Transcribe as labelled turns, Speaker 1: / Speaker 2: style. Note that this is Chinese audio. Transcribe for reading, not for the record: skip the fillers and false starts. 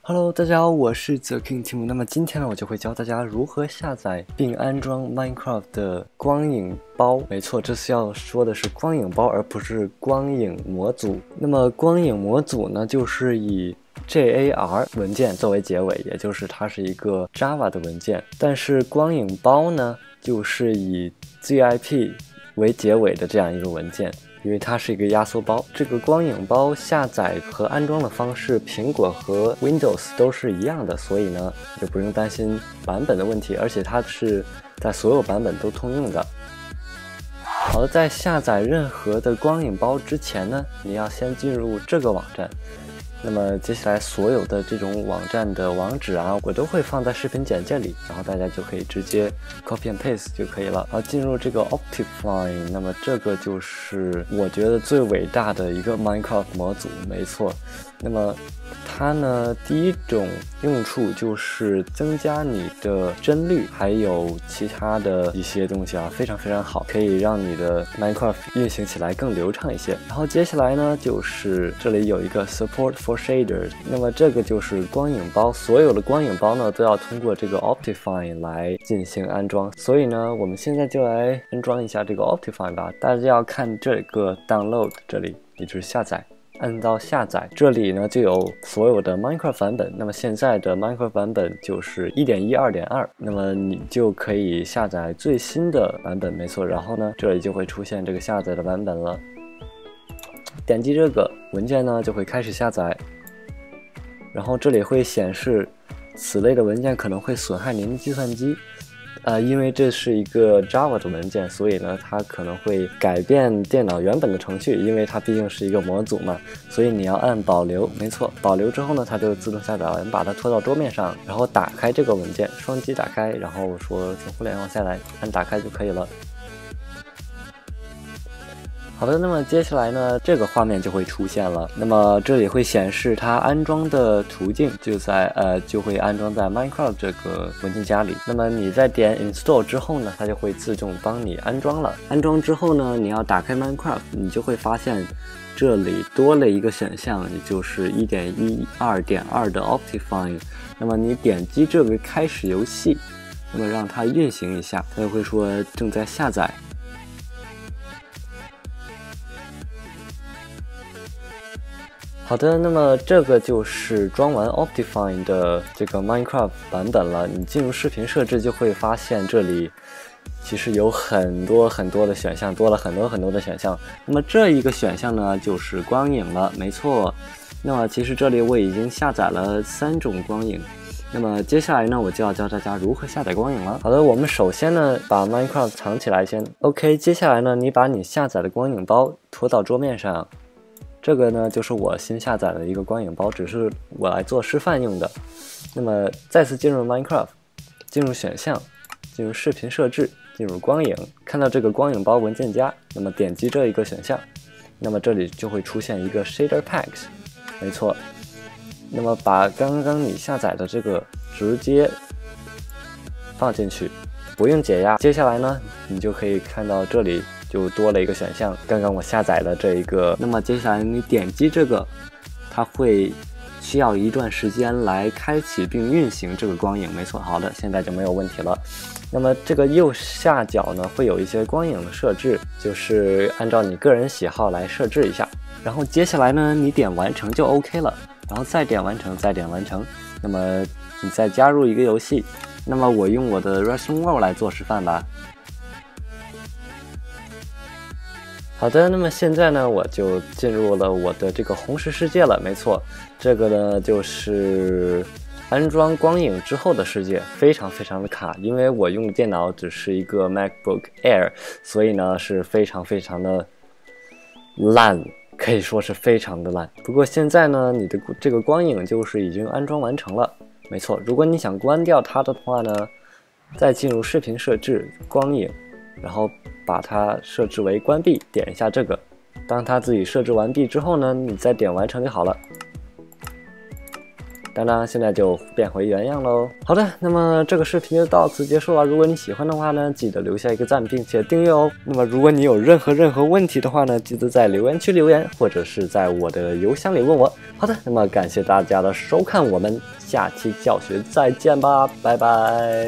Speaker 1: Hello， 大家好，我是 The King Tim。那么今天呢，我就会教大家如何下载并安装 Minecraft 的光影包。没错，这次要说的是光影包，而不是光影模组。那么光影模组呢，就是以 JAR 文件作为结尾，也就是它是一个 Java 的文件。但是光影包呢，就是以 ZIP 为结尾的这样一个文件。因为它是一个压缩包，这个光影包下载和安装的方式，苹果和 Windows 都是一样的，所以呢，就不用担心版本的问题，而且它是在所有版本都通用的。好了，在下载任何的光影包之前呢，你要先进入这个网站。那么接下来所有的这种网站的网址啊，我都会放在视频简介里，然后大家就可以直接 copy and paste 就可以了。好，进入这个 Optifine， 那么这个就是我觉得最伟大的一个 Minecraft 模组，没错。那么它呢，第一种用处就是增加你的帧率，还有其他的一些东西啊，非常非常好，可以让你的 Minecraft 运行起来更流畅一些。然后接下来呢，就是这里有一个 Support for Shaders， 那么这个就是光影包，所有的光影包呢都要通过这个 Optifine 来进行安装。所以呢，我们现在就来安装一下这个 Optifine 吧。大家要看这个 Download， 这里也就是下载。按到下载，这里呢就有所有的 Minecraft 版本。那么现在的 Minecraft 版本就是 1.12.2， 那么你就可以下载最新的版本，没错。然后呢，这里就会出现这个下载的版本了。点击这个文件呢，就会开始下载。然后这里会显示此类的文件可能会损害您的计算机。因为这是一个 Java 的文件，所以呢，它可能会改变电脑原本的程序，因为它毕竟是一个模组嘛，所以你要按保留，没错，保留之后呢，它就自动下载了。你把它拖到桌面上，然后打开这个文件，双击打开，然后说从互联网下载，按打开就可以了。好的，那么接下来呢，这个画面就会出现了。那么这里会显示它安装的途径，就会安装在 Minecraft 这个文件夹里。那么你在点 Install 之后呢，它就会自动帮你安装了。安装之后呢，你要打开 Minecraft， 你就会发现这里多了一个选项，也就是 1.12.2 的 Optifine。那么你点击这个开始游戏，那么让它运行一下，它就会说正在下载。好的，那么这个就是装完 Optifine 的这个 Minecraft 版本了。你进入视频设置就会发现这里其实有很多的选项，多了很多的选项。那么这一个选项呢，就是光影了，没错。那么其实这里我已经下载了3种光影。那么接下来呢，我就要教大家如何下载光影了。好的，我们首先呢把 Minecraft 藏起来先。OK， 接下来呢，你把你下载的光影包拖到桌面上。这个呢就是我新下载的一个光影包，只是我来做示范用的。那么再次进入 Minecraft， 进入选项，进入视频设置，进入光影，看到这个光影包文件夹，那么点击这一个选项，那么这里就会出现一个 Shader Packs， 没错。那么把刚刚你下载的这个直接放进去，不用解压。接下来呢，你就可以看到这里就多了一个选项，刚刚我下载了这一个。那么接下来你点击这个，它会需要一段时间来开启并运行这个光影，没错。好的，现在就没有问题了。那么这个右下角呢会有一些光影的设置，就是按照你个人喜好来设置一下。然后接下来呢，你点完成就 OK 了，然后再点完成，再点完成。那么你再加入一个游戏，那么我用我的 Redstone World 来做示范吧。好的，那么现在呢，我就进入了我的这个红石世界了，没错，这个呢就是安装光影之后的世界，非常的卡，因为我用的电脑只是一个 MacBook Air， 所以呢是非常的烂，可以说是非常的烂。不过现在呢，你的这个光影就是已经安装完成了，没错。如果你想关掉它的话呢，再进入视频设置，光影，然后把它设置为关闭，点一下这个。当它自己设置完毕之后呢，你再点完成就好了。 当当现在就变回原样喽。好的，那么这个视频就到此结束了。如果你喜欢的话呢，记得留下一个赞，并且订阅哦。那么如果你有任何问题的话呢，记得在留言区留言，或者是在我的邮箱里问我。好的，那么感谢大家的收看，我们下期教学再见吧，拜拜。